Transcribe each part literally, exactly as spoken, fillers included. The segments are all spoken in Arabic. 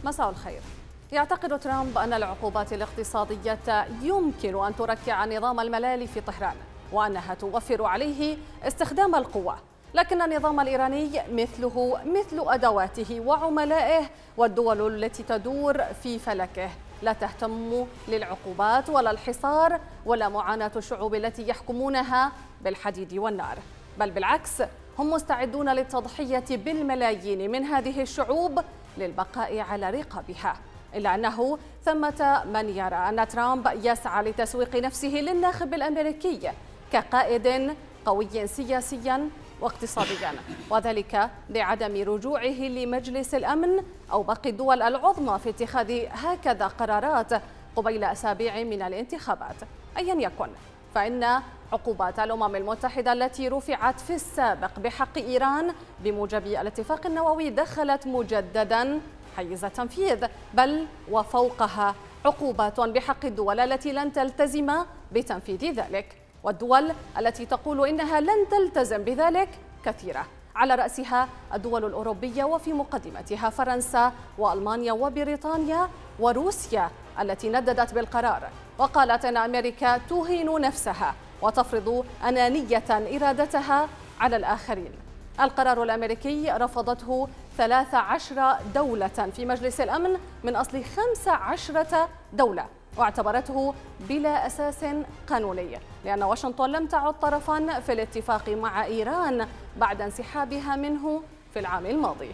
مساء الخير. يعتقد ترامب أن العقوبات الاقتصادية يمكن أن تركع نظام الملالي في طهران وأنها توفر عليه استخدام القوة، لكن النظام الإيراني مثله مثل أدواته وعملائه والدول التي تدور في فلكه لا تهتم للعقوبات ولا الحصار ولا معاناة الشعوب التي يحكمونها بالحديد والنار، بل بالعكس هم مستعدون للتضحية بالملايين من هذه الشعوب للبقاء على رقابها. إلا أنه ثمة من يرى أن ترامب يسعى لتسويق نفسه للناخب الأمريكي كقائد قوي سياسيا واقتصاديا، وذلك لعدم رجوعه لمجلس الأمن أو باقي الدول العظمى في اتخاذ هكذا قرارات قبيل أسابيع من الانتخابات. أيا يكن، فإن عقوبات الأمم المتحدة التي رفعت في السابق بحق إيران بموجب الاتفاق النووي دخلت مجددا حيز التنفيذ، بل وفوقها عقوبات بحق الدول التي لن تلتزم بتنفيذ ذلك، والدول التي تقول إنها لن تلتزم بذلك كثيرة، على رأسها الدول الأوروبية وفي مقدمتها فرنسا وألمانيا وبريطانيا وروسيا التي نددت بالقرار وقالت أن أمريكا تهين نفسها وتفرض أنانية إرادتها على الآخرين. القرار الأمريكي رفضته ثلاث عشرة دولة في مجلس الأمن من أصل خمس عشرة دولة، واعتبرته بلا أساس قانوني لأن واشنطن لم تعد طرفا في الاتفاق مع إيران بعد انسحابها منه في العام الماضي.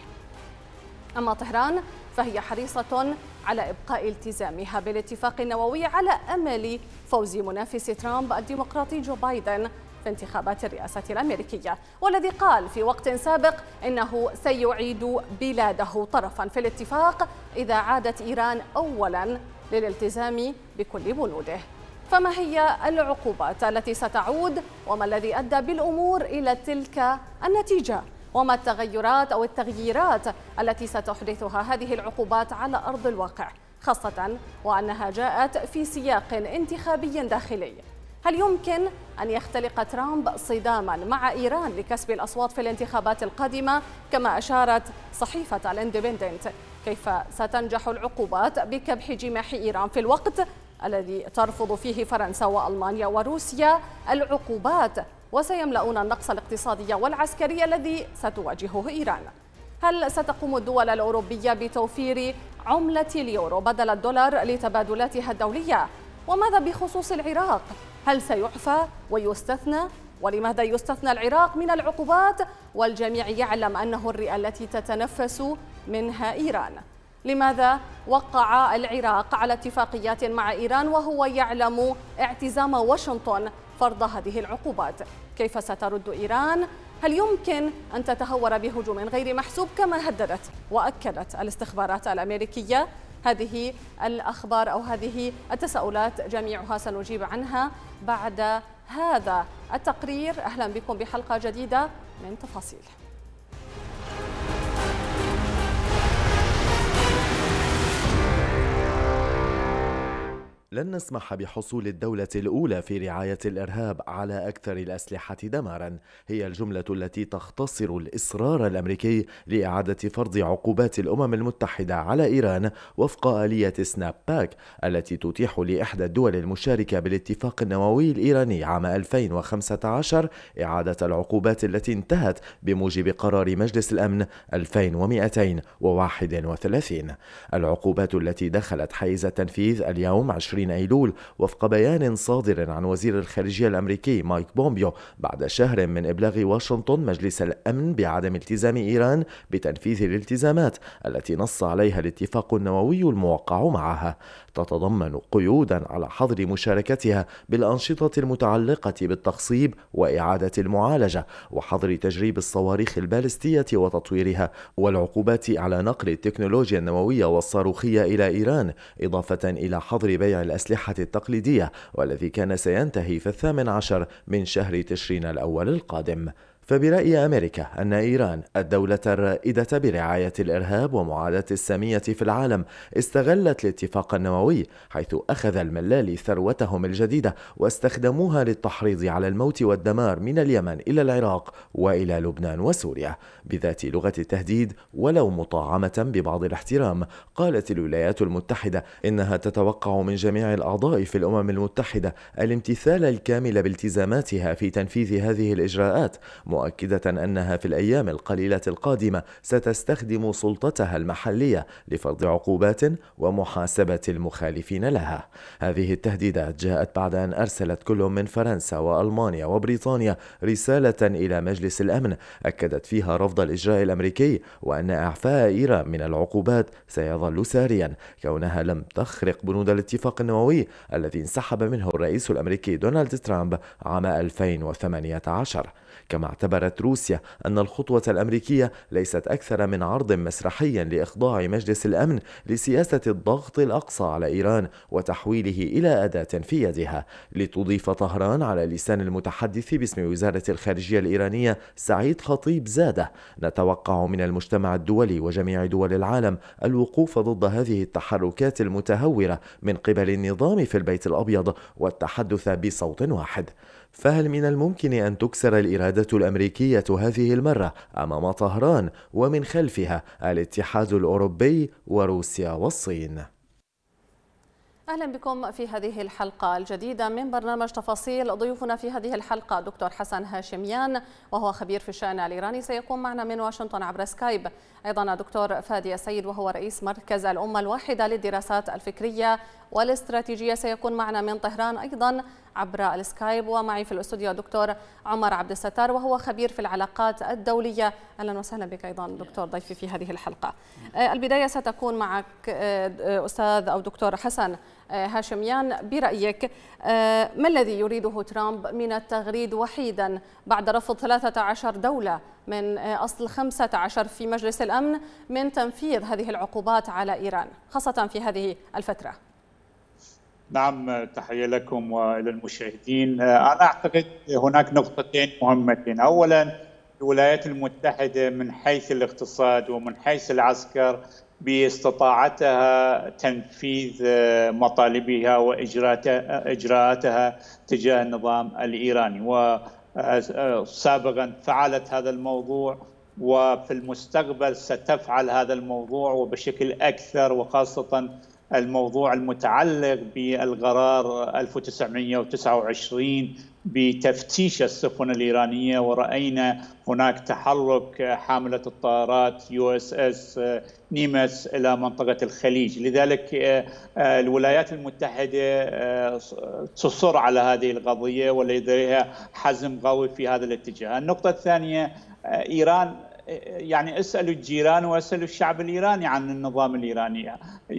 أما طهران فهي حريصة على إبقاء التزامها بالاتفاق النووي على أمل فوز منافس ترامب الديمقراطي جو بايدن في انتخابات الرئاسة الأمريكية، والذي قال في وقت سابق إنه سيعيد بلاده طرفا في الاتفاق إذا عادت إيران أولا للالتزام بكل بنوده. فما هي العقوبات التي ستعود وما الذي أدى بالأمور إلى تلك النتيجة؟ وما التغيرات أو التغييرات التي ستحدثها هذه العقوبات على أرض الواقع، خاصة وأنها جاءت في سياق انتخابي داخلي؟ هل يمكن أن يختلق ترامب صداما مع إيران لكسب الأصوات في الانتخابات القادمة كما أشارت صحيفة الاندبندنت؟ كيف ستنجح العقوبات بكبح جماح إيران في الوقت الذي ترفض فيه فرنسا وألمانيا وروسيا العقوبات وسيملؤون النقص الاقتصادي والعسكري الذي ستواجهه إيران؟ هل ستقوم الدول الأوروبية بتوفير عملة اليورو بدل الدولار لتبادلاتها الدولية؟ وماذا بخصوص العراق؟ هل سيعفى ويستثنى؟ ولماذا يستثنى العراق من العقوبات والجميع يعلم أنه الرئة التي تتنفس منها إيران؟ لماذا وقع العراق على اتفاقيات مع إيران وهو يعلم اعتزام واشنطن فرض هذه العقوبات؟ كيف سترد إيران؟ هل يمكن أن تتهور بهجوم غير محسوب كما هددت وأكدت الاستخبارات الأمريكية؟ هذه الأخبار أو هذه التساؤلات جميعها سنجيب عنها بعد هذا التقرير. أهلا بكم بحلقة جديدة من تفاصيل. لن نسمح بحصول الدولة الأولى في رعاية الإرهاب على أكثر الأسلحة دماراً، هي الجملة التي تختصر الإصرار الأمريكي لإعادة فرض عقوبات الأمم المتحدة على إيران وفق آلية سناب باك التي تتيح لإحدى الدول المشاركة بالاتفاق النووي الإيراني عام ألفين وخمسة عشر إعادة العقوبات التي انتهت بموجب قرار مجلس الأمن ألفين ومئتين وواحد وثلاثين. العقوبات التي دخلت حيز التنفيذ اليوم عشرين أيلول وفق بيان صادر عن وزير الخارجية الأمريكي مايك بومبيو بعد شهر من إبلاغ واشنطن مجلس الأمن بعدم التزام إيران بتنفيذ الالتزامات التي نص عليها الاتفاق النووي الموقع معها، تتضمن قيودا على حظر مشاركتها بالأنشطة المتعلقة بالتخصيب وإعادة المعالجة وحظر تجريب الصواريخ البالستية وتطويرها، والعقوبات على نقل التكنولوجيا النووية والصاروخية إلى إيران، إضافة إلى حظر بيع الأسلحة التقليدية والذي كان سينتهي في الثامن عشر من شهر تشرين الأول القادم. فبرأي أمريكا أن إيران الدولة الرائدة برعاية الإرهاب ومعاداة السامية في العالم استغلت الاتفاق النووي، حيث أخذ الملالي ثروتهم الجديدة واستخدموها للتحريض على الموت والدمار من اليمن إلى العراق وإلى لبنان وسوريا بذات لغة التهديد ولو مطعمة ببعض الاحترام. قالت الولايات المتحدة إنها تتوقع من جميع الأعضاء في الأمم المتحدة الامتثال الكامل بالتزاماتها في تنفيذ هذه الإجراءات، مؤكدة أنها في الأيام القليلة القادمة ستستخدم سلطتها المحلية لفرض عقوبات ومحاسبة المخالفين لها. هذه التهديدات جاءت بعد أن أرسلت كل من فرنسا وألمانيا وبريطانيا رسالة إلى مجلس الأمن أكدت فيها رفض الإجراء الأمريكي، وأن إعفاء إيران من العقوبات سيظل ساريا كونها لم تخرق بنود الاتفاق النووي الذي انسحب منه الرئيس الأمريكي دونالد ترامب عام ألفين وثمانية عشر. كما اعتبرت روسيا أن الخطوة الأمريكية ليست أكثر من عرض مسرحي لإخضاع مجلس الأمن لسياسة الضغط الأقصى على إيران وتحويله إلى أداة في يدها. لتضيف طهران على لسان المتحدث باسم وزارة الخارجية الإيرانية سعيد خطيب زاده: نتوقع من المجتمع الدولي وجميع دول العالم الوقوف ضد هذه التحركات المتهورة من قبل النظام في البيت الأبيض والتحدث بصوت واحد. فهل من الممكن أن تكسر الإرادة الأمريكية هذه المرة أمام طهران ومن خلفها الاتحاد الأوروبي وروسيا والصين؟ أهلا بكم في هذه الحلقة الجديدة من برنامج تفاصيل. ضيوفنا في هذه الحلقة دكتور حسن هاشميان وهو خبير في الشأن الإيراني سيكون معنا من واشنطن عبر سكايب. أيضا دكتور فادي السيد وهو رئيس مركز الأمة الواحدة للدراسات الفكرية والاستراتيجية سيكون معنا من طهران أيضا عبر السكايب. ومعي في الاستوديو دكتور عمر عبد الستار وهو خبير في العلاقات الدولية. أهلا وسهلا بك أيضا دكتور ضيفي في هذه الحلقة. البداية ستكون معك أستاذ أو دكتور حسن هاشميان، برأيك ما الذي يريده ترامب من التغريد وحيدا بعد رفض ثلاثة عشر دولة من أصل خمسة عشر في مجلس الأمن من تنفيذ هذه العقوبات على إيران خاصة في هذه الفترة؟ نعم، تحية لكم وإلى المشاهدين. أنا أعتقد هناك نقطتين مهمتين. أولا، الولايات المتحدة من حيث الاقتصاد ومن حيث العسكر باستطاعتها تنفيذ مطالبها وإجراءاتها تجاه النظام الإيراني، وسابقا فعلت هذا الموضوع وفي المستقبل ستفعل هذا الموضوع وبشكل أكثر، وخاصة الموضوع المتعلق بالقرار ألف وتسعمئة وتسعة وعشرين بتفتيش السفن الإيرانية. ورأينا هناك تحرك حاملة الطائرات يو اس اس نيمتس إلى منطقة الخليج. لذلك الولايات المتحدة تصر على هذه القضية ولديها حزم قوي في هذا الاتجاه. النقطة الثانية، إيران يعني اسألوا الجيران واسألوا الشعب الإيراني عن النظام الإيراني.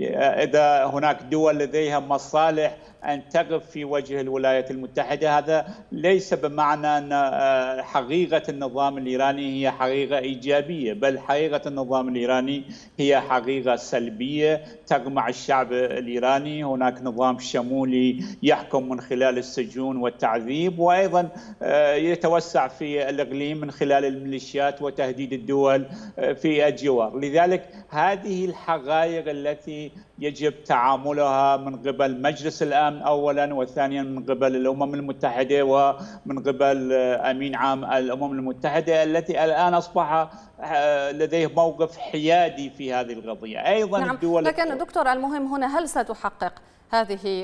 إذا هناك دول لديها مصالح أن تقف في وجه الولايات المتحدة، هذا ليس بمعنى أن حقيقة النظام الإيراني هي حقيقة إيجابية، بل حقيقة النظام الإيراني هي حقيقة سلبية تقمع الشعب الإيراني. هناك نظام شمولي يحكم من خلال السجون والتعذيب، وأيضا يتوسع في الإقليم من خلال الميليشيات وتهديد الدول في الجوار. لذلك هذه الحقائق التي يجب تعاملها من قبل مجلس الأمن أولا، وثانيا من قبل الأمم المتحدة ومن قبل أمين عام الأمم المتحدة التي الآن أصبح لديه موقف حيادي في هذه القضية. أيضا نعم. الدول لكن دكتور، المهم هنا هل ستحقق هذه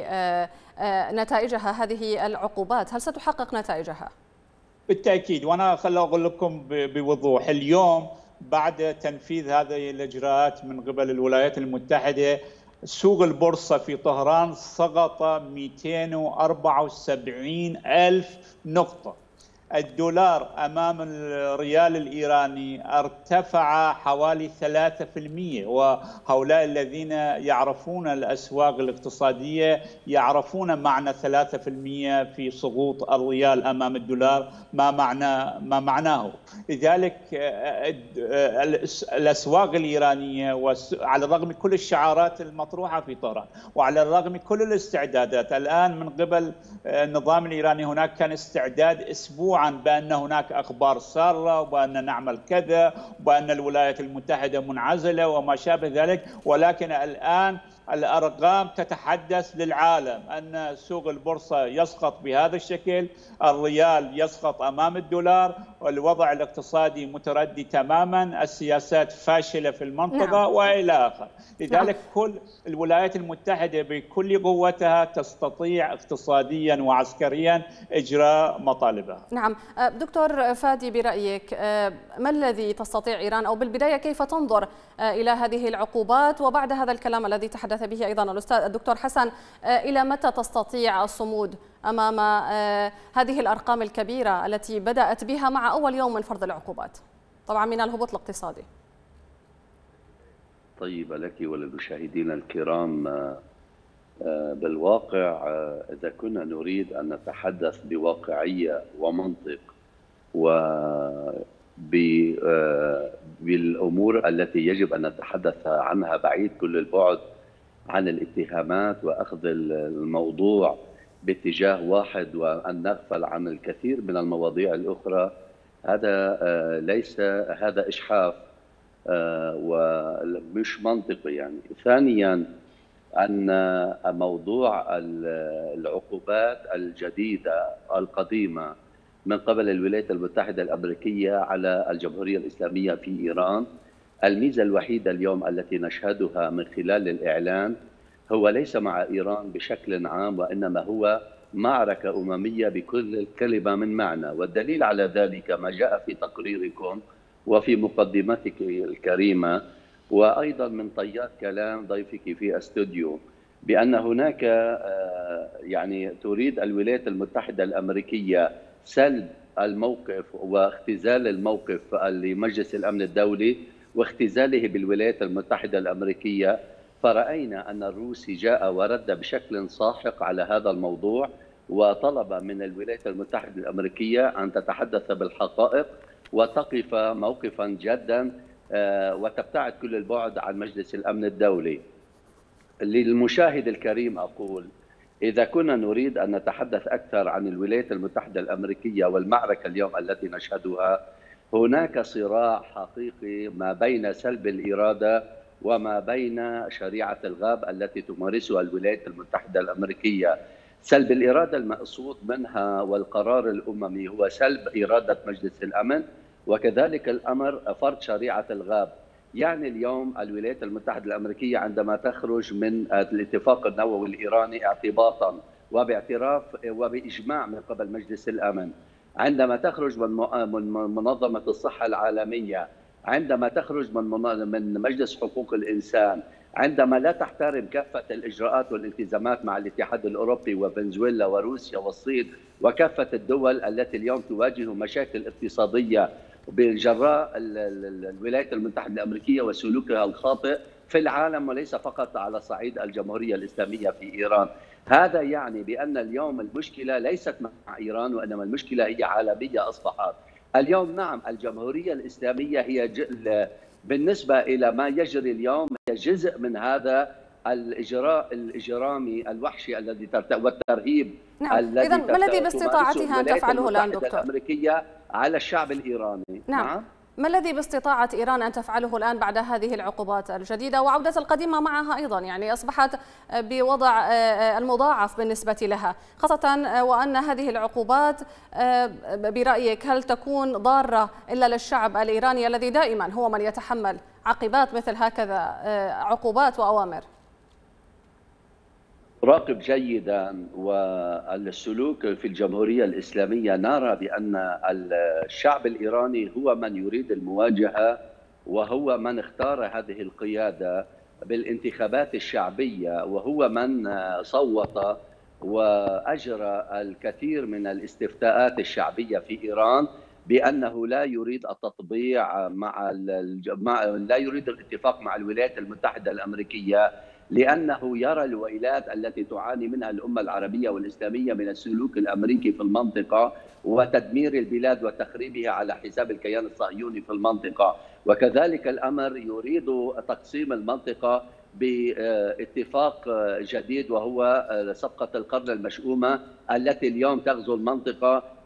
نتائجها، هذه العقوبات هل ستحقق نتائجها؟ بالتأكيد، وأنا خليني أقول لكم بوضوح، اليوم بعد تنفيذ هذه الإجراءات من قبل الولايات المتحدة سوق البورصة في طهران سقط مئتين وأربعة وسبعين ألف نقطة. الدولار أمام الريال الإيراني ارتفع حوالي ثلاثة بالمئة، وهؤلاء الذين يعرفون الأسواق الاقتصادية يعرفون معنى ثلاثة بالمئة في سقوط الريال أمام الدولار ما معنى ما معناه. لذلك الأسواق الإيرانية وعلى الرغم من كل الشعارات المطروحة في طهران وعلى الرغم من كل الاستعدادات الآن من قبل النظام الإيراني، هناك كان استعداد أسبوع مشروعا بأن هناك أخبار سارة وبأن نعمل كذا وبأن الولايات المتحدة منعزلة وما شابه ذلك، ولكن الآن الأرقام تتحدث للعالم أن سوق البورصة يسقط بهذا الشكل، الريال يسقط أمام الدولار، والوضع الاقتصادي متردي تماما، السياسات فاشلة في المنطقة نعم. وإلى آخر. لذلك نعم. كل الولايات المتحدة بكل قوتها تستطيع اقتصاديا وعسكريا إجراء مطالبها. نعم دكتور فادي، برأيك ما الذي تستطيع إيران، أو بالبداية كيف تنظر إلى هذه العقوبات، وبعد هذا الكلام الذي تحدث به أيضا الأستاذ الدكتور حسن، إلى متى تستطيع الصمود أمام هذه الأرقام الكبيرة التي بدأت بها مع أول يوم من فرض العقوبات طبعا من الهبوط الاقتصادي؟ طيب لك وللمشاهدين الكرام، بالواقع إذا كنا نريد أن نتحدث بواقعية ومنطق وبالأمور التي يجب أن نتحدث عنها بعيد كل البعد عن الاتهامات وأخذ الموضوع باتجاه واحد وأن نغفل عن الكثير من المواضيع الأخرى، هذا ليس هذا إجحاف ومش منطقي. يعني ثانيا أن موضوع العقوبات الجديدة القديمة من قبل الولايات المتحدة الأمريكية على الجمهورية الإسلامية في إيران، الميزة الوحيدة اليوم التي نشهدها من خلال الإعلان هو ليس مع إيران بشكل عام، وإنما هو معركة أممية بكل الكلمة من معنى. والدليل على ذلك ما جاء في تقريركم وفي مقدمتك الكريمة، وأيضا من طيات كلام ضيفك في استوديو، بأن هناك يعني تريد الولايات المتحدة الأمريكية سلب الموقف واختزال الموقف لمجلس الأمن الدولي واختزاله بالولايات المتحدة الأمريكية. فرأينا أن الروسي جاء ورد بشكل ساحق على هذا الموضوع، وطلب من الولايات المتحدة الأمريكية أن تتحدث بالحقائق وتقف موقفا جدا وتبتعد كل البعد عن مجلس الأمن الدولي. للمشاهد الكريم أقول، إذا كنا نريد أن نتحدث أكثر عن الولايات المتحدة الأمريكية والمعركة اليوم التي نشهدها، هناك صراع حقيقي ما بين سلب الإرادة وما بين شريعة الغاب التي تمارسها الولايات المتحدة الأمريكية. سلب الإرادة المقصود منها والقرار الأممي هو سلب إرادة مجلس الأمن، وكذلك الأمر فرض شريعة الغاب. يعني اليوم الولايات المتحدة الأمريكية عندما تخرج من الاتفاق النووي الإيراني اعتباطا وباعتراف وبإجماع من قبل مجلس الأمن، عندما تخرج من منظمة الصحة العالمية، عندما تخرج من من مجلس حقوق الإنسان، عندما لا تحترم كافة الإجراءات والالتزامات مع الاتحاد الأوروبي وفنزويلا وروسيا والصين وكافة الدول التي اليوم تواجه مشاكل اقتصادية بجراء الولايات المتحدة الأمريكية وسلوكها الخاطئ في العالم وليس فقط على صعيد الجمهورية الإسلامية في إيران. هذا يعني بأن اليوم المشكلة ليست مع إيران، وإنما المشكلة هي عالمية أصبحت. اليوم نعم الجمهورية الإسلامية هي بالنسبة إلى ما يجري اليوم هي جزء من هذا الإجراء الإجرامي الوحشي الذي والترهيب نعم. الذي إذن ما الذي باستطاعتها أن تفعله الآن دكتور؟ الأمريكية على الشعب الإيراني؟ نعم. نعم. ما الذي باستطاعة إيران أن تفعله الآن بعد هذه العقوبات الجديدة وعودة القديمة معها أيضا؟ يعني أصبحت بوضع المضاعف بالنسبة لها، خاصة وأن هذه العقوبات برأيك هل تكون ضارة إلا للشعب الإيراني الذي دائما هو من يتحمل عقبات مثل هكذا عقوبات وأوامر؟ راقب جيدا والسلوك في الجمهورية الإسلامية، نرى بأن الشعب الإيراني هو من يريد المواجهة وهو من اختار هذه القيادة بالانتخابات الشعبية، وهو من صوت وأجرى الكثير من الاستفتاءات الشعبية في إيران بأنه لا يريد التطبيع مع لا يريد الاتفاق مع الولايات المتحدة الأمريكية، لأنه يرى الويلات التي تعاني منها الأمة العربية والإسلامية من السلوك الأمريكي في المنطقة وتدمير البلاد وتخريبها على حساب الكيان الصهيوني في المنطقة. وكذلك الأمر يريد تقسيم المنطقة باتفاق جديد وهو صفقة القرن المشؤومة التي اليوم تغزو المنطقة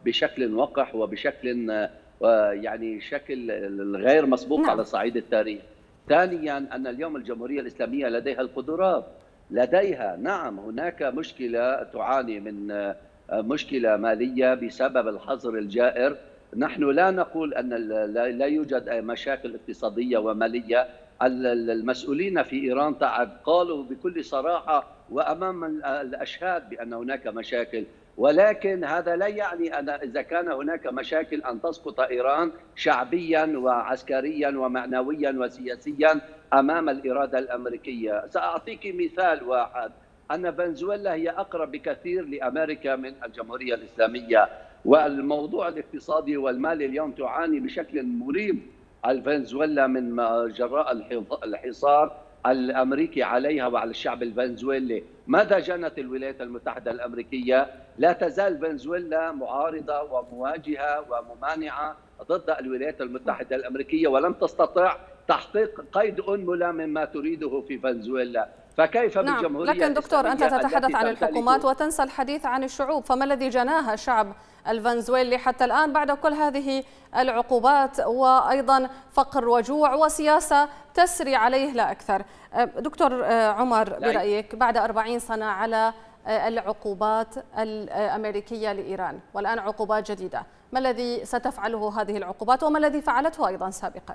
بشكل وقح وبشكل يعني شكل غير مسبوق نعم. على صعيد التاريخ. ثانيا أن اليوم الجمهورية الإسلامية لديها القدرات، لديها نعم هناك مشكلة تعاني من مشكلة مالية بسبب الحظر الجائر. نحن لا نقول أن لا يوجد مشاكل اقتصادية ومالية. المسؤولين في إيران قالوا بكل صراحة وأمام الأشهاد بأن هناك مشاكل، ولكن هذا لا يعني أن إذا كان هناك مشاكل أن تسقط إيران شعبيا وعسكريا ومعنويا وسياسيا أمام الإرادة الأمريكية. سأعطيك مثال واحد، أن فنزويلا هي أقرب بكثير لأمريكا من الجمهورية الإسلامية، والموضوع الاقتصادي والمالي اليوم تعاني بشكل مريب الفنزويلا من جراء الحصار الأمريكي عليها وعلى الشعب الفنزويلي. ماذا جنت الولايات المتحدة الأمريكية؟ لا تزال فنزويلا معارضة ومواجهة وممانعة ضد الولايات المتحدة الأمريكية، ولم تستطع تحقيق قيد أنملة مما تريده في فنزويلا. فكيف نعم. بالجمهورية لكن دكتور أنت تتحدث عن الحكومات وتنسى الحديث عن الشعوب، فما الذي جناه الشعب الفنزويلي حتى الآن بعد كل هذه العقوبات وأيضا فقر وجوع وسياسة تسري عليه لا أكثر؟ دكتور عمر، برأيك بعد أربعين سنة على العقوبات الأمريكية لإيران والآن عقوبات جديدة، ما الذي ستفعله هذه العقوبات وما الذي فعلته أيضا سابقا؟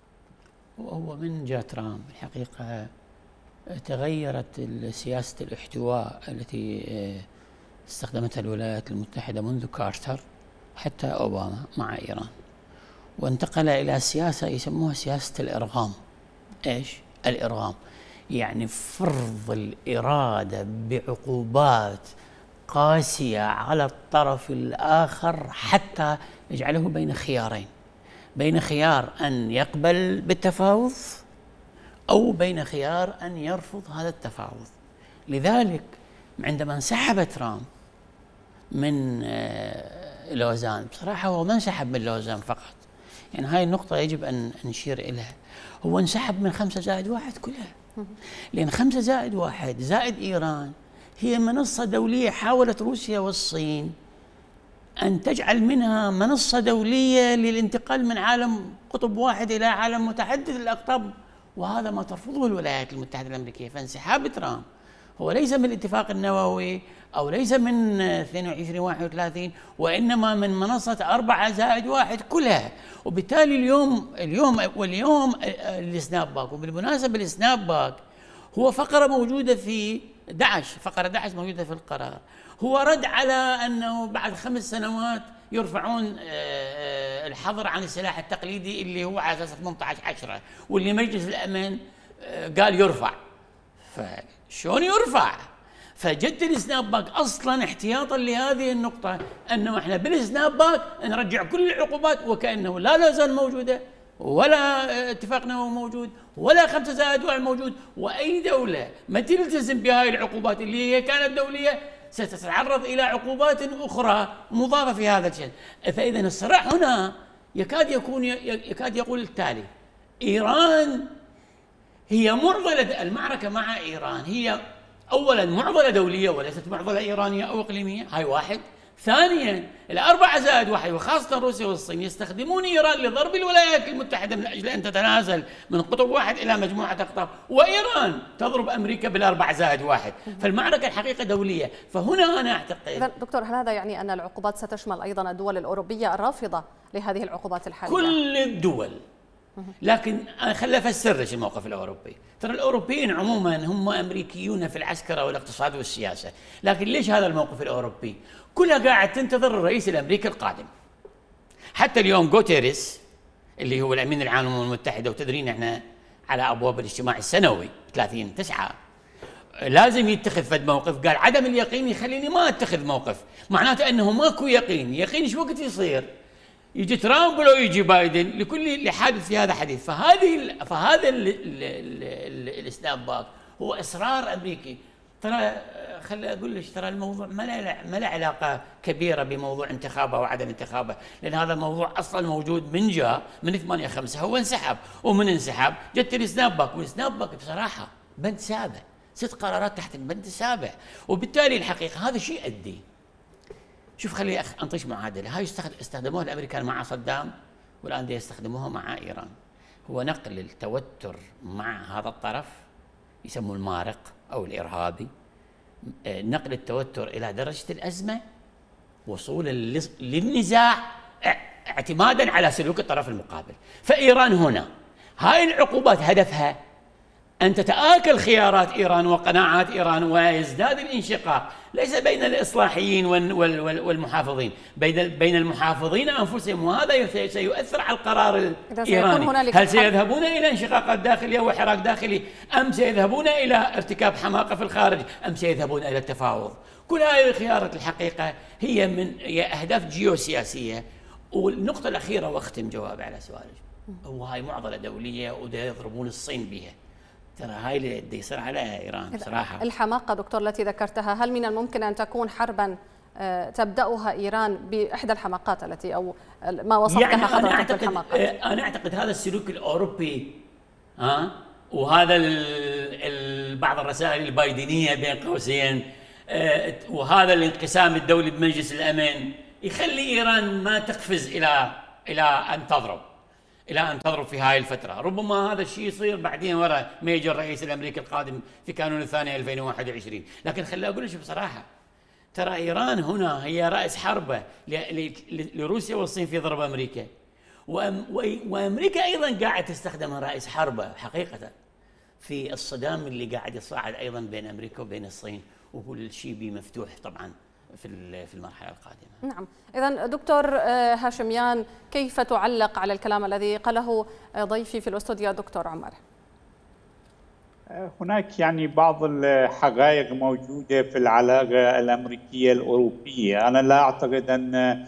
هو من جاء ترامب الحقيقة تغيرت سياسة الاحتواء التي استخدمتها الولايات المتحدة منذ كارتر حتى أوباما مع إيران، وانتقل إلى سياسة يسموها سياسة الإرغام. إيش؟ الإرغام يعني فرض الإرادة بعقوبات قاسية على الطرف الآخر حتى يجعله بين خيارين، بين خيار أن يقبل بالتفاوض أو بين خيار أن يرفض هذا التفاوض. لذلك عندما انسحب ترامب من لوزان، بصراحة هو ما انسحب من لوزان فقط، يعني هاي النقطة يجب أن نشير إليها، هو انسحب من خمسة زائد واحد كلها، لأن خمسة زائد واحد زائد إيران هي منصة دولية حاولت روسيا والصين أن تجعل منها منصة دولية للانتقال من عالم قطب واحد إلى عالم متعدد الأقطاب، وهذا ما ترفضه الولايات المتحدة الأمريكية. فانسحاب ترامب هو ليس من الاتفاق النووي أو ليس من اثنين وعشرين واحد وثلاثين، وإنما من منصة أربعة زائد واحد كلها. وبالتالي اليوم اليوم واليوم السناب باك، وبالمناسبة السناب باك هو فقرة موجودة في داعش، فقرة داعش موجودة في القرار، هو رد على أنه بعد خمس سنوات يرفعون الحظر عن السلاح التقليدي اللي هو على أساس ثمانية عشر عشرة، واللي مجلس الأمن قال يرفع. فشون يرفع؟ فجد السناب باك أصلا احتياطا لهذه النقطة أنه احنا بالسناب باك نرجع كل العقوبات وكأنه لا لا زال موجودة، ولا اتفاق نووي موجود، ولا خمسة زائد واحد موجود، وأي دولة ما تلتزم بهاي العقوبات اللي هي كانت دولية ستتعرض إلى عقوبات أخرى مضافة في هذا الشيء. فإذا الصراع هنا يكاد يكون يكاد يقول التالي: إيران هي معضلة، المعركة مع إيران هي أولا معضلة دولية وليست معضلة إيرانية أو إقليمية، هاي واحد. ثانيا الأربعة زائد واحد وخاصة روسيا والصين يستخدمون إيران لضرب الولايات المتحدة من أجل أن تتنازل من قطب واحد إلى مجموعة أقطاب، وإيران تضرب أمريكا بالأربعة زائد واحد. فالمعركة الحقيقة دولية. فهنا أنا أعتقد دكتور، هل هذا يعني أن العقوبات ستشمل أيضا الدول الأوروبية الرافضة لهذه العقوبات الحالية؟ كل الدول. لكن خليني أفسر لك الموقف الأوروبي. ترى الأوروبيين عموما هم أمريكيون في العسكرة والاقتصاد والسياسة، لكن ليش هذا الموقف الأوروبي؟ كلها قاعد تنتظر الرئيس الأمريكي القادم. حتى اليوم غوتيريس اللي هو الأمين العام للأمم المتحدة، وتدرين احنا على أبواب الاجتماع السنوي ثلاثين تسعة لازم يتخذ فد موقف، قال عدم اليقين يخليني ما أتخذ موقف، معناته أنه ماكو يقين. يقين شو وقت يصير؟ يجي ترامب ولو يجي بايدن، لكل لحادث في هذا حديث. فهذه فهذا السناب باك هو إصرار أمريكي. ترى خلي أقول لك، ترى الموضوع ما له ما له علاقة كبيرة بموضوع انتخابه وعدم انتخابه، لأن هذا الموضوع أصلا موجود من جاء من ثمانية خمسة، هو انسحب، ومن انسحب جت السناب باك، والسناب باك بصراحة بند سابع، ست قرارات تحت البند السابع. وبالتالي الحقيقة هذا شيء يؤدي شوف خليني انطيش معادله، هاي استخدموها الامريكان مع صدام والان يستخدموها مع ايران. هو نقل التوتر مع هذا الطرف يسموه المارق او الارهابي، نقل التوتر الى درجه الازمه، وصولا للنزاع اعتمادا على سلوك الطرف المقابل. فايران هنا هاي العقوبات هدفها أن تتآكل خيارات إيران وقناعات إيران ويزداد الانشقاق ليس بين الإصلاحيين والمحافظين، بين بين المحافظين أنفسهم، وهذا سيؤثر على القرار الإيراني. هل سيذهبون إلى انشقاقات داخلية وحراك داخلي، أم سيذهبون إلى ارتكاب حماقة في الخارج، أم سيذهبون إلى التفاوض؟ كل هذه الخيارات الحقيقة هي من هي أهداف جيوسياسية. والنقطة الأخيرة واختم جواب على سؤالك، هو هاي معضلة دولية ودا يضربون الصين بها. ترى هاي اللي بده يصير على ايران بصراحه. الحماقه دكتور التي ذكرتها، هل من الممكن ان تكون حربا تبداها ايران باحدى الحماقات التي او ما وصفتها يعني حضرتك بالحماقات؟ انا اعتقد هذا السلوك الاوروبي ها وهذا بعض الرسائل البايدنيه بين قوسين وهذا الانقسام الدولي بمجلس الامن يخلي ايران ما تقفز الى الى ان تضرب الى ان تضرب في هاي الفتره. ربما هذا الشيء يصير بعدين وراء ما يجي الرئيس الامريكي القادم في كانون الثاني ألفين وواحد وعشرين. لكن خليني اقول لك بصراحه، ترى ايران هنا هي راس حربه لروسيا والصين في ضرب امريكا، وامريكا ايضا قاعده تستخدمها راس حربه حقيقه في الصدام اللي قاعد يصاعد ايضا بين امريكا وبين الصين، وكل شيء مفتوح طبعا في في المرحله القادمه. نعم، اذا دكتور هاشميان، كيف تعلق على الكلام الذي قاله ضيفي في الاستوديو دكتور عمر؟ هناك يعني بعض الحقائق موجوده في العلاقه الامريكيه الاوروبيه. انا لا اعتقد ان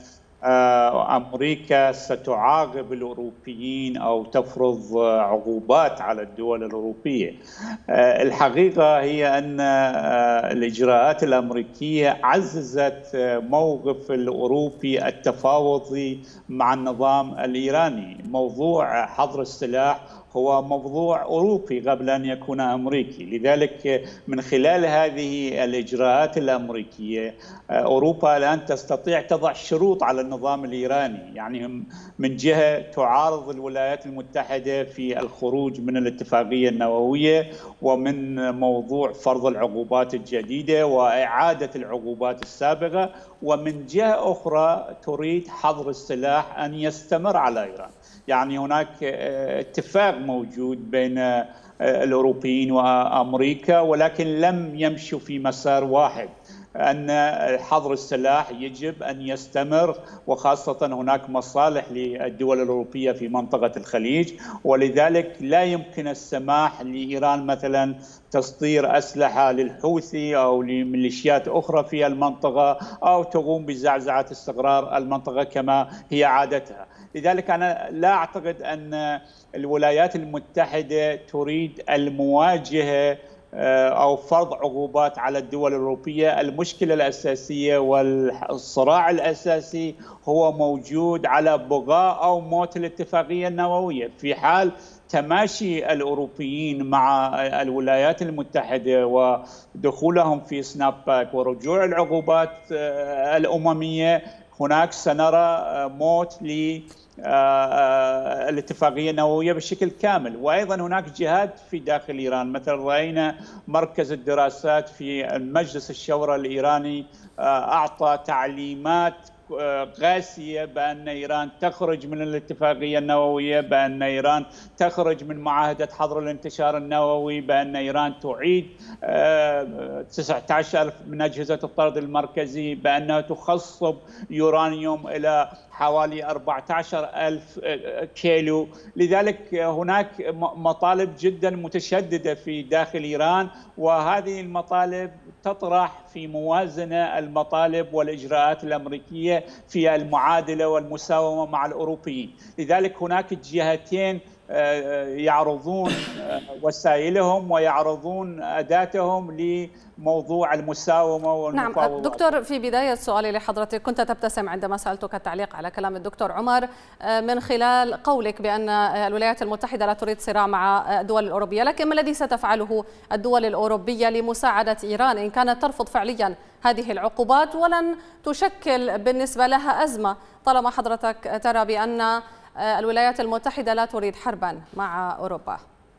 أمريكا ستعاقب الأوروبيين أو تفرض عقوبات على الدول الأوروبية. الحقيقة هي أن الإجراءات الأمريكية عززت موقف الأوروبي التفاوضي مع النظام الإيراني. موضوع حظر السلاح هو موضوع أوروبي قبل أن يكون أمريكي، لذلك من خلال هذه الإجراءات الأمريكية أوروبا الآن تستطيع تضع شروط على النظام الإيراني. يعني من جهة تعارض الولايات المتحدة في الخروج من الاتفاقية النووية ومن موضوع فرض العقوبات الجديدة وإعادة العقوبات السابقة، ومن جهة أخرى تريد حظر السلاح أن يستمر على إيران. يعني هناك اتفاق موجود بين الأوروبيين وأمريكا، ولكن لم يمشوا في مسار واحد، أن حظر السلاح يجب أن يستمر، وخاصة هناك مصالح للدول الأوروبية في منطقة الخليج، ولذلك لا يمكن السماح لإيران مثلا تصدير أسلحة للحوثي أو لميليشيات أخرى في المنطقة أو تقوم بزعزعة استقرار المنطقة كما هي عادتها. لذلك أنا لا أعتقد أن الولايات المتحدة تريد المواجهة أو فرض عقوبات على الدول الأوروبية. المشكلة الأساسية والصراع الأساسي هو موجود على بقاء أو موت الاتفاقية النووية. في حال تماشي الأوروبيين مع الولايات المتحدة ودخولهم في سناب باك ورجوع العقوبات الأممية، هناك سنرى موت ل الاتفاقية النووية بشكل كامل. وأيضا هناك جهات في داخل إيران، مثلا رأينا مركز الدراسات في المجلس الشورى الإيراني أعطى تعليمات قاسية بأن إيران تخرج من الاتفاقية النووية، بأن إيران تخرج من معاهدة حظر الانتشار النووي، بأن إيران تعيد تسعة عشر ألف من أجهزة الطرد المركزي، بأنها تخصب يورانيوم إلى حوالي أربعة عشر ألف كيلو. لذلك هناك مطالب جدا متشددة في داخل إيران، وهذه المطالب تطرح في موازنة المطالب والإجراءات الأمريكية في المعادلة والمساومة مع الأوروبيين. لذلك هناك جهتين يعرضون وسائلهم ويعرضون أداتهم لموضوع المساومة والمفاوضات. نعم دكتور، في بداية سؤالي لحضرتك كنت تبتسم عندما سألتك التعليق على كلام الدكتور عمر من خلال قولك بأن الولايات المتحدة لا تريد صراع مع الدول الأوروبية، لكن ما الذي ستفعله الدول الأوروبية لمساعدة إيران إن كانت ترفض فعليا هذه العقوبات ولن تشكل بالنسبة لها أزمة، طالما حضرتك ترى بأن الولايات المتحدة لا تريد حربا مع أوروبا؟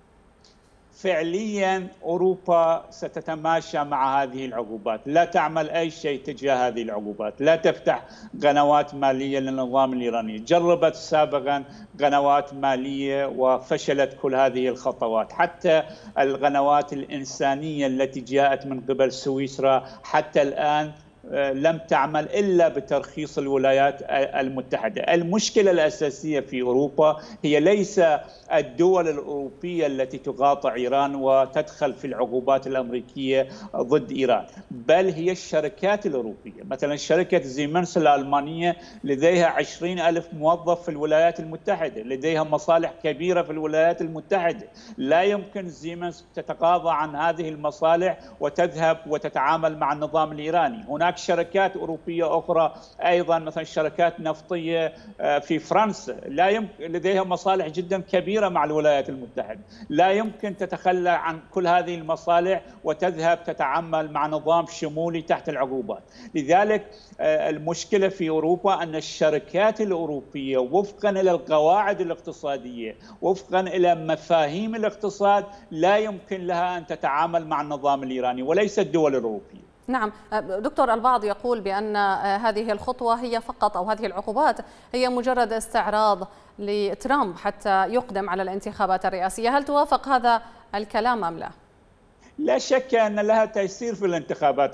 فعليا أوروبا ستتماشى مع هذه العقوبات، لا تعمل أي شيء تجاه هذه العقوبات، لا تفتح قنوات مالية للنظام الإيراني. جربت سابقا قنوات مالية وفشلت كل هذه الخطوات، حتى القنوات الإنسانية التي جاءت من قبل سويسرا حتى الآن لم تعمل إلا بترخيص الولايات المتحدة. المشكلة الأساسية في أوروبا هي ليس الدول الأوروبية التي تقاطع إيران وتدخل في العقوبات الأمريكية ضد إيران، بل هي الشركات الأوروبية. مثلا شركة زيمنس الألمانية لديها عشرين ألف موظف في الولايات المتحدة، لديها مصالح كبيرة في الولايات المتحدة. لا يمكن زيمنس تتغاضى عن هذه المصالح وتذهب وتتعامل مع النظام الإيراني. هناك شركات أوروبية أخرى أيضا، مثلا شركات نفطية في فرنسا لا يمكن، لديها مصالح جدا كبيرة مع الولايات المتحدة، لا يمكن تتخلى عن كل هذه المصالح وتذهب تتعامل مع نظام شمولي تحت العقوبات. لذلك المشكلة في أوروبا أن الشركات الأوروبية وفقا إلى القواعد الاقتصادية، وفقا إلى مفاهيم الاقتصاد، لا يمكن لها أن تتعامل مع النظام الإيراني وليس الدول الأوروبية. نعم دكتور، البعض يقول بأن هذه الخطوة هي فقط، أو هذه العقوبات هي مجرد استعراض لترامب حتى يقدم على الانتخابات الرئاسية، هل توافق هذا الكلام أم لا؟ لا شك أن لها تأثير في الانتخابات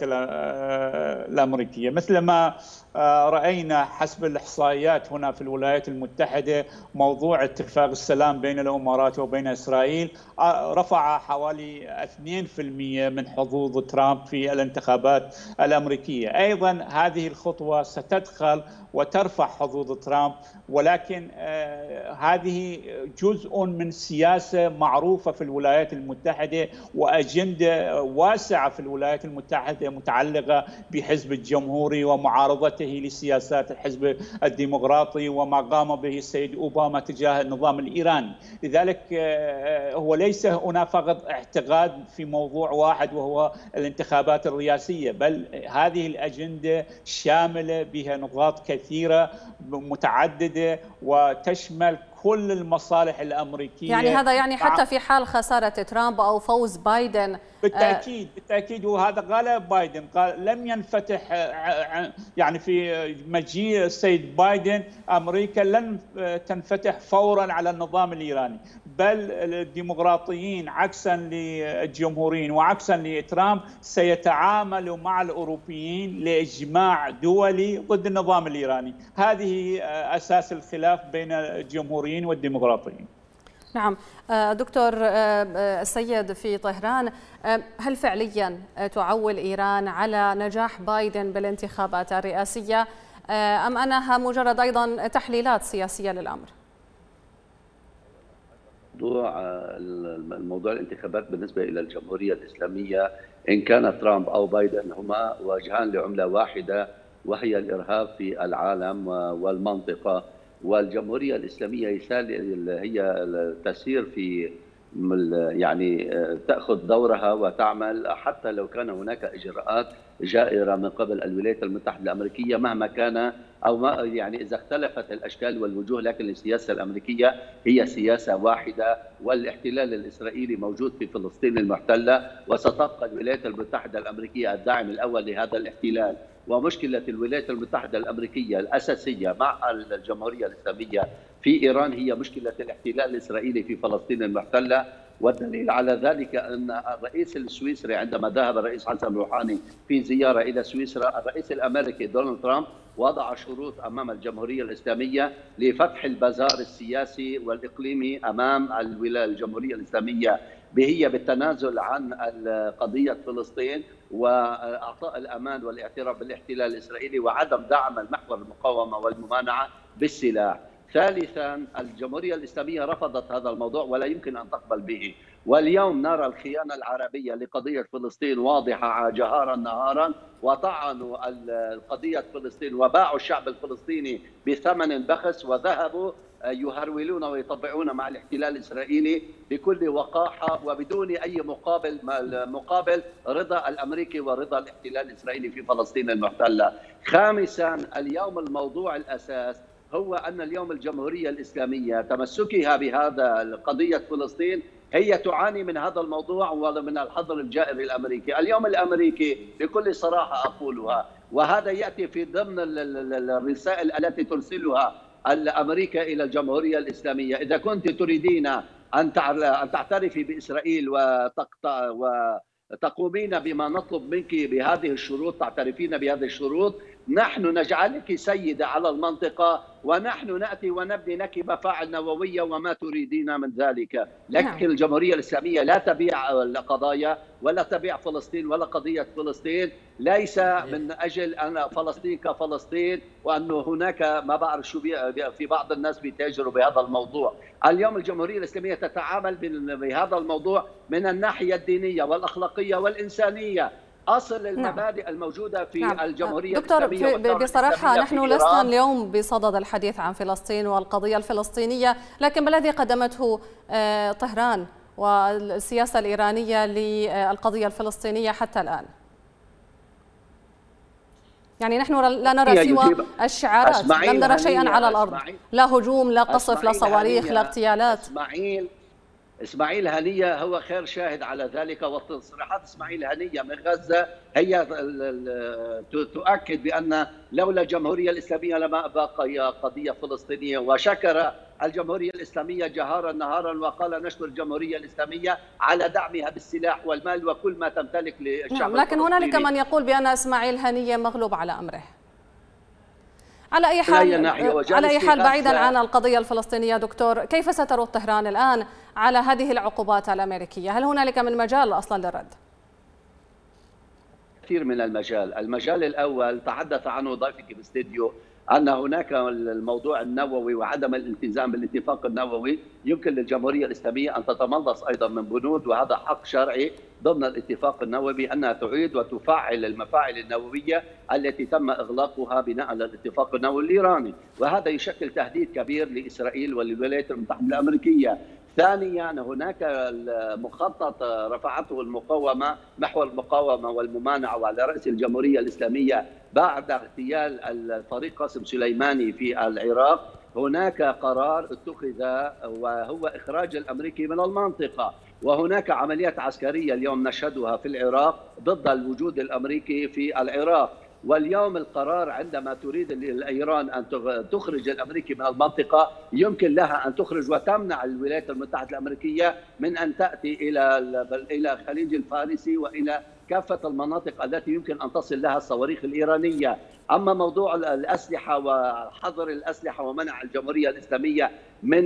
الأمريكية، مثل ما رأينا حسب الإحصائيات هنا في الولايات المتحدة. موضوع اتفاق السلام بين الإمارات وبين إسرائيل رفع حوالي اثنين بالمئة من حظوظ ترامب في الانتخابات الأمريكية. أيضا هذه الخطوة ستدخل وترفع حظوظ ترامب، ولكن هذه جزء من سياسة معروفة في الولايات المتحدة وأجندة واسعة في الولايات المتحدة متعلقة بحزب الجمهوري ومعارضته لسياسات الحزب الديمقراطي وما قام به السيد أوباما تجاه النظام الإيراني. لذلك هو ليس هنا فقط اعتقاد في موضوع واحد وهو الانتخابات الرئاسية، بل هذه الأجندة شاملة بها نقاط كثيرة متعددة وتشمل كل المصالح الأمريكية. يعني هذا يعني حتى في حال خسارة ترامب أو فوز بايدن؟ بالتأكيد بالتأكيد، وهذا قال بايدن، قال لم ينفتح، يعني في مجيء السيد بايدن أمريكا لن تنفتح فورا على النظام الإيراني، بل الديمقراطيين عكسا للجمهوريين وعكسا لترامب سيتعاملوا مع الأوروبيين لإجماع دولي ضد النظام الإيراني. هذه أساس الخلاف بين الجمهوريين والديمقراطيين. نعم دكتور السيد في طهران، هل فعليا تعول إيران على نجاح بايدن بالانتخابات الرئاسية أم أنها مجرد أيضا تحليلات سياسية للأمر؟ موضوع الموضوع الانتخابات بالنسبة إلى الجمهورية الإسلامية، إن كان ترامب أو بايدن هما وجهان لعملة واحدة وهي الإرهاب في العالم والمنطقة، والجمهورية الإسلامية هي تسير في يعني تأخذ دورها وتعمل حتى لو كان هناك إجراءات جائرة من قبل الولايات المتحدة الأمريكية مهما كان، أو ما يعني إذا اختلفت الأشكال والوجوه، لكن السياسة الأمريكية هي سياسة واحدة، والاحتلال الإسرائيلي موجود في فلسطين المحتلة، وستبقى الولايات المتحدة الأمريكية الداعم الأول لهذا الاحتلال. ومشكلة الولايات المتحدة الأمريكية الأساسية مع الجمهورية الإسلامية في إيران هي مشكلة الاحتلال الإسرائيلي في فلسطين المحتلة. والدليل على ذلك أن الرئيس السويسري عندما ذهب الرئيس حسن روحاني في زيارة إلى سويسرا، الرئيس الأمريكي دونالد ترامب وضع شروط أمام الجمهورية الإسلامية لفتح البازار السياسي والإقليمي أمام الجمهورية الإسلامية، هي بالتنازل عن قضية فلسطين وإعطاء الأمان والاعتراف بالاحتلال الإسرائيلي وعدم دعم المحور المقاومة والممانعة بالسلاح. ثالثا الجمهورية الإسلامية رفضت هذا الموضوع ولا يمكن أن تقبل به. واليوم نرى الخيانة العربية لقضية فلسطين واضحة جهارا نهارا، وطعنوا القضية فلسطين وباعوا الشعب الفلسطيني بثمن بخس، وذهبوا يهرولون ويطبعون مع الاحتلال الإسرائيلي بكل وقاحة وبدون أي مقابل مقابل رضا الأمريكي ورضا الاحتلال الإسرائيلي في فلسطين المحتلة. خامسا اليوم الموضوع الأساس هو أن اليوم الجمهورية الإسلامية تمسكها بهذا قضية فلسطين هي تعاني من هذا الموضوع ومن الحظر الجائر الأمريكي. اليوم الأمريكي بكل صراحة أقولها، وهذا يأتي في ضمن الرسائل التي ترسلها الأمريكا إلى الجمهورية الإسلامية: إذا كنت تريدين أن تعترفي بإسرائيل وتقطع وتقومين بما نطلب منك بهذه الشروط، تعترفين بهذه الشروط، نحن نجعلك سيدة على المنطقة، ونحن نأتي ونبني لك مفاعل نووية وما تريدين من ذلك. لكن الجمهورية الإسلامية لا تبيع القضايا ولا تبيع فلسطين ولا قضية فلسطين، ليس من أجل أن فلسطين كفلسطين وأنه هناك ما بعرف شو في بعض الناس بيتاجروا بهذا الموضوع. اليوم الجمهورية الإسلامية تتعامل بهذا الموضوع من الناحية الدينية والأخلاقية والإنسانية، أصل المبادئ نعم. الموجودة في نعم. الجمهورية دكتور الإسلامية. بصراحة نحن لسنا اليوم بصدد الحديث عن فلسطين والقضية الفلسطينية، لكن ما الذي قدمته طهران والسياسة الإيرانية للقضية الفلسطينية حتى الآن؟ يعني نحن لا نرى سوى الشعارات، لم نرى شيئا على الأرض، لا هجوم لا قصف لا صواريخ لا اغتيالات. إسماعيل إسماعيل هنية هو خير شاهد على ذلك، وتصريحات إسماعيل هنية من غزة هي تؤكد بأن لولا الجمهورية الإسلامية لما بقي قضية فلسطينية. وشكر الجمهورية الإسلامية جهارا نهارا وقال: نشكر الجمهورية الإسلامية على دعمها بالسلاح والمال وكل ما تمتلك للشعب نعم. لكن هنالك من يقول بأن إسماعيل هنية مغلوب على أمره. على أي حال على أي حال بعيدا عن القضية الفلسطينية دكتور، كيف سترد طهران الآن على هذه العقوبات الأمريكية؟ هل هنالك من مجال أصلا للرد؟ كثير من المجال. المجال الأول تحدث عنه ضيفك في الاستديو، أن هناك الموضوع النووي وعدم الالتزام بالاتفاق النووي. يمكن للجمهورية الإسلامية أن تتملص أيضا من بنود، وهذا حق شرعي ضمن الاتفاق النووي، بأنها تعيد وتفعل المفاعل النووية التي تم إغلاقها بناء على الاتفاق النووي الإيراني، وهذا يشكل تهديد كبير لإسرائيل وللولايات المتحدة الأمريكية. ثانيا هناك مخطط رفعته المقاومة، محور المقاومة والممانعة، وعلى رأس الجمهورية الإسلامية بعد اغتيال الفريق قاسم سليماني في العراق. هناك قرار اتخذ وهو إخراج الأمريكي من المنطقة، وهناك عمليات عسكرية اليوم نشهدها في العراق ضد الوجود الأمريكي في العراق. واليوم القرار عندما تريد إيران أن تخرج الأمريكي من المنطقة، يمكن لها أن تخرج وتمنع الولايات المتحدة الأمريكية من أن تأتي إلى إلى الخليج الفارسي وإلى كافة المناطق التي يمكن أن تصل لها الصواريخ الإيرانية. أما موضوع الأسلحة وحظر الأسلحة ومنع الجمهورية الإسلامية من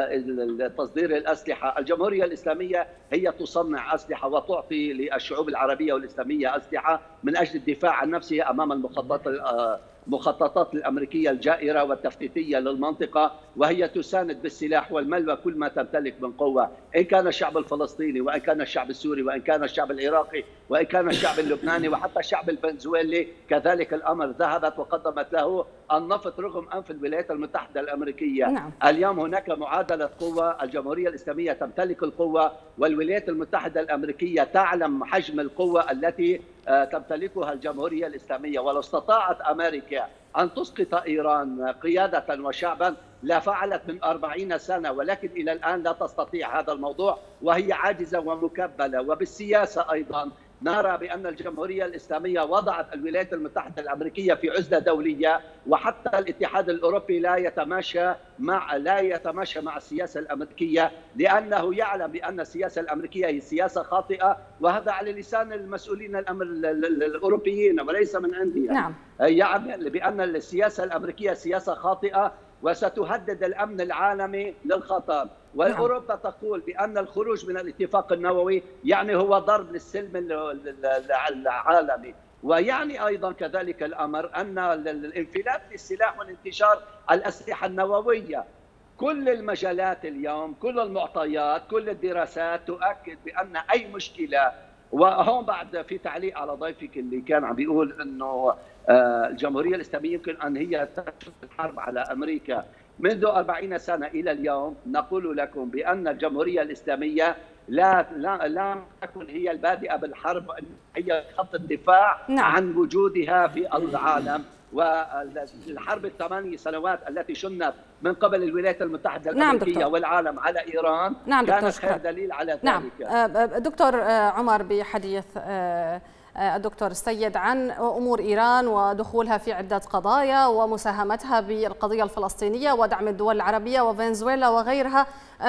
تصدير الأسلحة، الجمهورية الإسلامية هي تصنع أسلحة وتعطي للشعوب العربية والإسلامية أسلحة من أجل الدفاع عن نفسها أمام المخططات المخططات الأمريكية الجائرة والتفتيتية للمنطقة، وهي تساند بالسلاح والمال وكل ما تمتلك من قوة، إن كان الشعب الفلسطيني وإن كان الشعب السوري وإن كان الشعب العراقي وإن كان الشعب اللبناني وحتى الشعب الفنزويلي كذلك الأمر. ذهبت وقدمت له النفط رغم أنف الولايات المتحدة الأمريكية. نعم. اليوم هناك معادلة قوة، الجمهورية الإسلامية تمتلك القوة والولايات المتحدة الأمريكية تعلم حجم القوة التي تمتلكها الجمهورية الإسلامية. ولو استطاعت أمريكا أن تسقط إيران قيادة وشعبا لفعلت من أربعين سنة، ولكن إلى الآن لا تستطيع هذا الموضوع وهي عاجزة ومكبلة. وبالسياسة أيضا نرى بأن الجمهورية الإسلامية وضعت الولايات المتحدة الأمريكية في عزلة دولية، وحتى الاتحاد الأوروبي لا يتماشى مع لا يتماشى مع السياسة الأمريكية، لأنه يعلم بأن السياسة الأمريكية هي سياسة خاطئة، وهذا على لسان المسؤولين الأمر الأوروبيين وليس من عندي. نعم. يعلم بأن السياسة الأمريكية سياسة خاطئة وستهدد الأمن العالمي للخطر. وأوروبا تقول بأن الخروج من الاتفاق النووي يعني هو ضرب للسلم العالمي، ويعني أيضا كذلك الأمر أن الانفلات للسلاح والانتشار الأسلحة النووية. كل المجالات اليوم، كل المعطيات، كل الدراسات تؤكد بأن أي مشكلة. وهون بعد في تعليق على ضيفك اللي كان عم بيقول انه الجمهوريه الاسلاميه يمكن ان هي تشن الحرب على امريكا منذ أربعين سنه الى اليوم. نقول لكم بان الجمهوريه الاسلاميه لا لا لا تكن هي البادئه بالحرب، هي خط الدفاع نعم. عن وجودها في العالم. والحرب الثمانية سنوات التي شنت من قبل الولايات المتحدة الأمريكية نعم والعالم على إيران نعم كانت خير دليل على ذلك. نعم. دكتور عمر، بحديث الدكتور السيد عن أمور إيران ودخولها في عدة قضايا ومساهمتها بالقضية الفلسطينية ودعم الدول العربية وفنزويلا وغيرها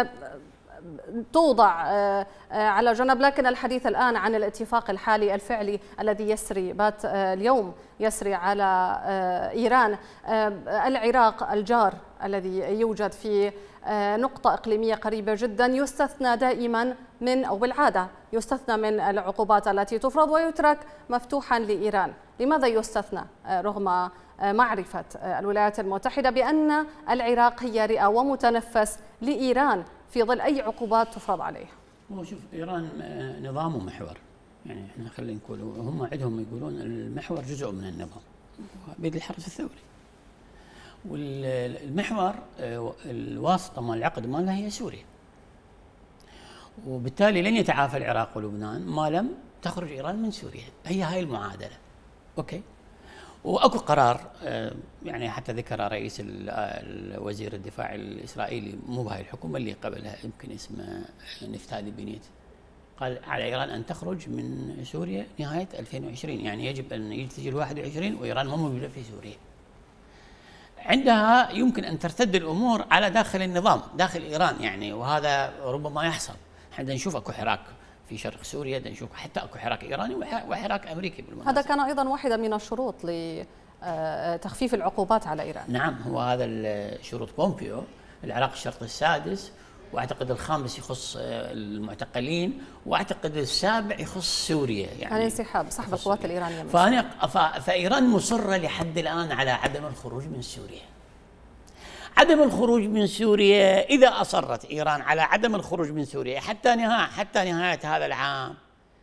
توضع على جنب، لكن الحديث الآن عن الاتفاق الحالي الفعلي الذي يسري بات اليوم يسري على إيران. العراق الجار الذي يوجد في نقطة إقليمية قريبة جدا يستثنى دائما من أو بالعادة يستثنى من العقوبات التي تفرض ويترك مفتوحا لإيران. لماذا يستثنى رغم معرفة الولايات المتحدة بأن العراق هي رئة ومتنفس لإيران في ظل أي عقوبات تفرض عليه؟ هو شوف، إيران نظام ومحور، يعني احنا خلينا نقول هم عندهم يقولون المحور جزء من النظام بيد الحرس الثوري، والمحور الواسطة مال العقد مالها هي سوريا، وبالتالي لن يتعافى العراق ولبنان ما لم تخرج إيران من سوريا. هي هاي المعادلة. أوكي. واكو قرار يعني حتى ذكر رئيس وزير الدفاع الاسرائيلي مو بهاي الحكومه اللي قبلها يمكن اسمه نفتالي بنيت، قال على ايران ان تخرج من سوريا نهايه ألفين وعشرين، يعني يجب ان يجي الواحد وعشرين وايران مو موجوده في سوريا. عندها يمكن ان ترتد الامور على داخل النظام داخل ايران يعني، وهذا ربما يحصل. احنا نشوف اكو حراك في شرق سوريا، نشوف حتى اكو حراك ايراني وحراك امريكي بالمناسبة. هذا كان ايضا واحده من الشروط لتخفيف العقوبات على ايران. نعم، هو هذا الشروط بومبيو. العراق الشرط السادس، واعتقد الخامس يخص المعتقلين، واعتقد السابع يخص سوريا يعني الانسحاب سحب القوات الايرانيه من فأنا فايران مصره لحد الان على عدم الخروج من سوريا. عدم الخروج من سوريا، إذا أصرت إيران على عدم الخروج من سوريا حتى نهاية حتى نهاية هذا العام،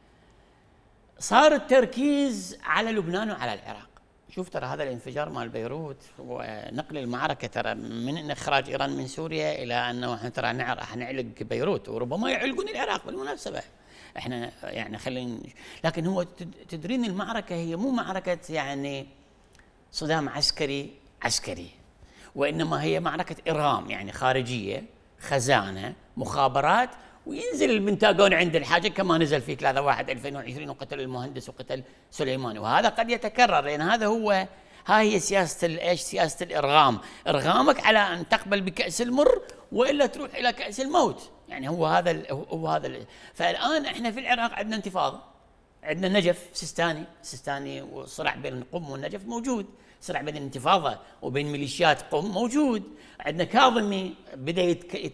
صار التركيز على لبنان وعلى العراق. شوف ترى هذا الانفجار مال بيروت ونقل المعركة ترى من إخراج إيران من سوريا إلى أنه احنا ترى راح نعلق بيروت، وربما يعلقون العراق بالمناسبة. احنا يعني خلينا، لكن هو تدرين المعركة هي مو معركة يعني صدام عسكري عسكري، وإنما هي معركة إرغام يعني خارجية، خزانة، مخابرات، وينزل البنتاغون عند الحاجة كما نزل في ثلاثة واحد ألفين وعشرين وقتل المهندس وقتل سليماني. وهذا قد يتكرر لأن هذا هو هاي هي سياسة ايش؟ سياسة الإرغام، إرغامك على أن تقبل بكأس المر وإلا تروح إلى كأس الموت. يعني هو هذا هو هذا. فالآن احنا في العراق عندنا انتفاضة، عندنا نجف سيستاني، سيستاني والصراع بين قم والنجف موجود، صراع بين الانتفاضة وبين ميليشيات قم موجود، عندنا كاظمي بدأ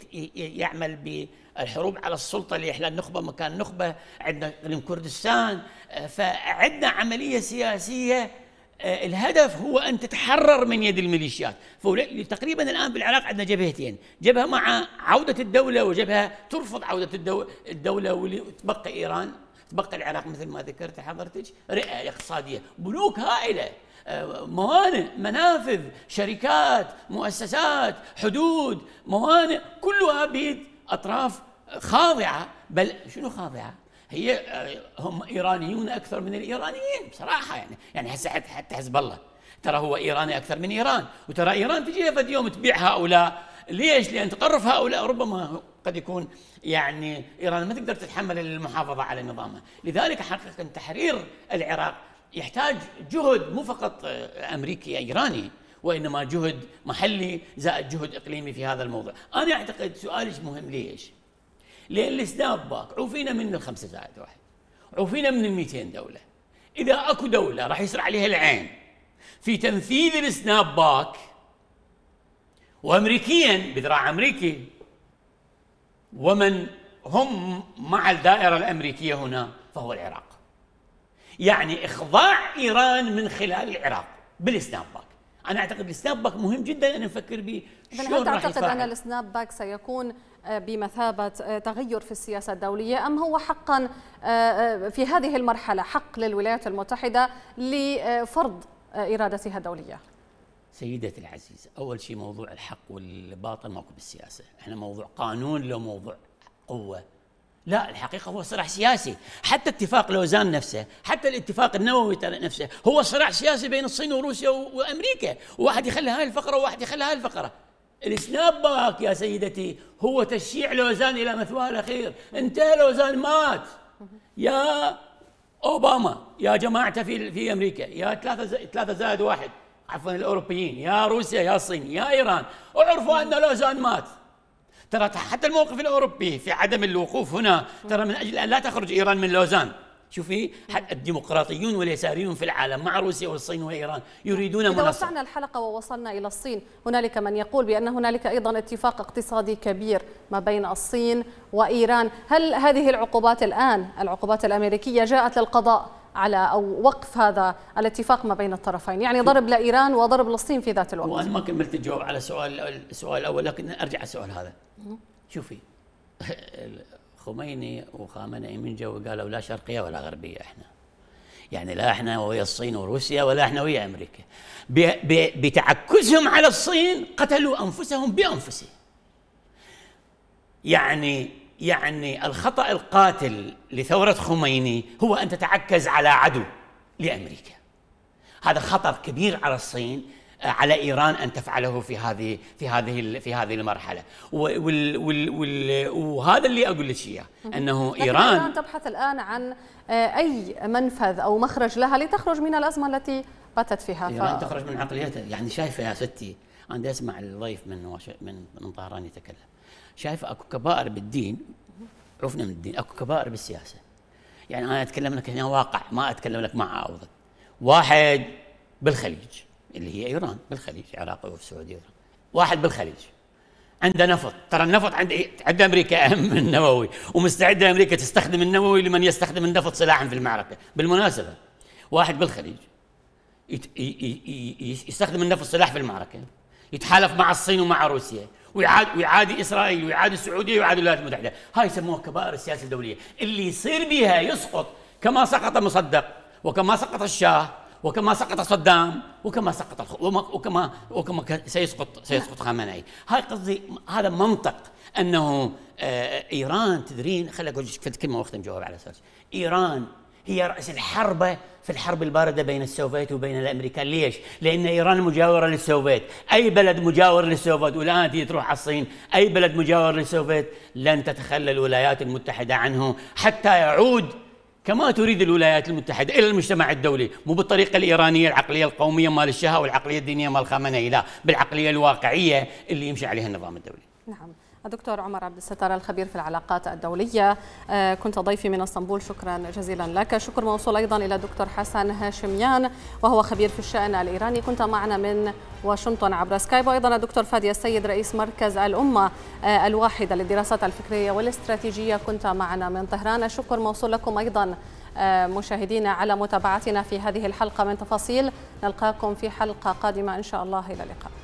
يعمل بالحروب على السلطة لإحلال نخبة مكان نخبة، عندنا اقليم كردستان. فعندنا عملية سياسية الهدف هو أن تتحرر من يد الميليشيات. فتقريبا الآن بالعراق عندنا جبهتين، جبهة مع عودة الدولة وجبهة ترفض عودة الدولة، وتبقى إيران، تبقى العراق مثل ما ذكرت حضرتك رئة اقتصادية، بنوك هائلة، موانئ، منافذ، شركات، مؤسسات، حدود، موانئ، كلها بيد أطراف خاضعة. بل شنو خاضعة؟ هي هم إيرانيون أكثر من الإيرانيين بصراحة يعني يعني هسه حتى حزب الله ترى هو إيراني أكثر من إيران، وترى إيران تجي فد يوم تبيع هؤلاء. ليش؟ لأن تطرف هؤلاء ربما قد يكون يعني إيران ما تقدر تتحمل المحافظة على نظامها. لذلك حقيقة تحرير العراق يحتاج جهد مو فقط أمريكي إيراني، وإنما جهد محلي زائد جهد إقليمي في هذا الموضوع. أنا أعتقد سؤالك مهم. ليش؟ لأن السناب باك عوفينا من الخمسة زائد واحد، عوفينا من المئتين دولة. إذا أكو دولة راح يسرع عليها العين في تنفيذ السناب باك، وأمريكيا بذراع أمريكي، ومن هم مع الدائرة الأمريكية هنا فهو العراق. يعني إخضاع إيران من خلال العراق بالسناب باك. انا اعتقد السناب باك مهم جدا ان نفكر به. هل تعتقد ان السناب باك سيكون بمثابه تغير في السياسه الدوليه، ام هو حقا في هذه المرحله حق للولايات المتحده لفرض ارادتها الدوليه؟ سيدتي العزيزه، اول شيء موضوع الحق والباطل ماكو بالسياسه، احنا موضوع قانون لو موضوع قوه. لا، الحقيقه هو صراع سياسي، حتى اتفاق لوزان نفسه، حتى الاتفاق النووي نفسه هو صراع سياسي بين الصين وروسيا وامريكا، وواحد يخلي هاي الفقره وواحد يخلي هاي الفقره. السناب باك يا سيدتي هو تشييع لوزان الى مثواه الاخير، انتهى لوزان مات. يا اوباما يا جماعته في في امريكا، يا ثلاثه ثلاثه زائد واحد عفوا الاوروبيين، يا روسيا يا الصين يا ايران، اعرفوا ان لوزان مات. ترى حتى الموقف الاوروبي في عدم الوقوف هنا، ترى من اجل ان لا تخرج ايران من لوزان. شوفي الديمقراطيون واليساريون في العالم مع روسيا والصين وايران يريدون مناصفة. إذا وسعنا الحلقة ووصلنا إلى الصين، هنالك من يقول بأن هنالك أيضا اتفاق اقتصادي كبير ما بين الصين وإيران. هل هذه العقوبات الآن، العقوبات الأمريكية، جاءت للقضاء على أو وقف هذا الاتفاق ما بين الطرفين، يعني ضرب لإيران وضرب للصين في ذات الوقت؟ وأنا ما كملت الجواب على سؤال السؤال الأول، لكن أرجع السؤال هذا. شوفي خميني وخامنئي من جو قالوا لا شرقية ولا غربية احنا، يعني لا احنا ويا الصين وروسيا ولا احنا ويا امريكا. بتعكزهم على الصين قتلوا انفسهم بانفسهم. يعني يعني الخطأ القاتل لثورة خميني هو ان تتعكز على عدو لامريكا. هذا خطر كبير على الصين، على ايران ان تفعله في هذه في هذه في هذه المرحله، وال وال وال وهذا اللي اقول لك اياه، انه ايران ايران تبحث الان عن اي منفذ او مخرج لها لتخرج من الازمه التي باتت فيها. ايران ف... تخرج من عقليتها. يعني شايفه يا ستي، عندي اسمع الضيف من وش... من من طهران يتكلم، شايفه اكو كبائر بالدين، عرفنا من الدين، اكو كبائر بالسياسه. يعني انا اتكلم لك هنا واقع، ما اتكلم لك مع عوضك. واحد بالخليج اللي هي ايران، بالخليج، العراق والسعوديه، واحد بالخليج عنده نفط. ترى النفط عند عند امريكا اهم من النووي، ومستعده امريكا تستخدم النووي لمن يستخدم النفط سلاحا في المعركه. بالمناسبه واحد بالخليج يستخدم النفط سلاح في المعركه، يتحالف مع الصين ومع روسيا، ويعاد ويعادي اسرائيل ويعادي السعوديه ويعادي الولايات المتحده. هاي يسموها كبائر السياسه الدوليه، اللي يصير بها يسقط كما سقط مصدق، وكما سقط الشاه، وكما سقط صدام، وكما سقط الخ... وكما وكما سيسقط سيسقط خامنئي. هاي قصدي، هذا منطق انه آه ايران تدرين. خليني اقول لك كلمه واختم جواب على اساس ايران هي راس الحربه في الحرب البارده بين السوفيت وبين الامريكان. ليش؟ لان ايران مجاوره للسوفيت، اي بلد مجاور للسوفيت، والان تيجي تروح على الصين، اي بلد مجاور للسوفيت لن تتخلى الولايات المتحده عنه حتى يعود كما تريد الولايات المتحدة إلى المجتمع الدولي، مو بالطريقة الإيرانية العقلية القومية مال الشاه والعقلية الدينية مال خامنئي، لا، بالعقلية الواقعية اللي يمشي عليها النظام الدولي. نعم. الدكتور عمر عبد الستار الخبير في العلاقات الدولية، كنت ضيفي من اسطنبول، شكرا جزيلا لك. شكر موصول أيضا إلى الدكتور حسن هاشميان وهو خبير في الشأن الإيراني، كنت معنا من واشنطن عبر سكايب. وأيضا الدكتور فادي السيد رئيس مركز الأمة الواحدة للدراسات الفكرية والاستراتيجية، كنت معنا من طهران. الشكر موصول لكم أيضا مشاهدينا على متابعتنا في هذه الحلقة من تفاصيل. نلقاكم في حلقة قادمة إن شاء الله، إلى اللقاء.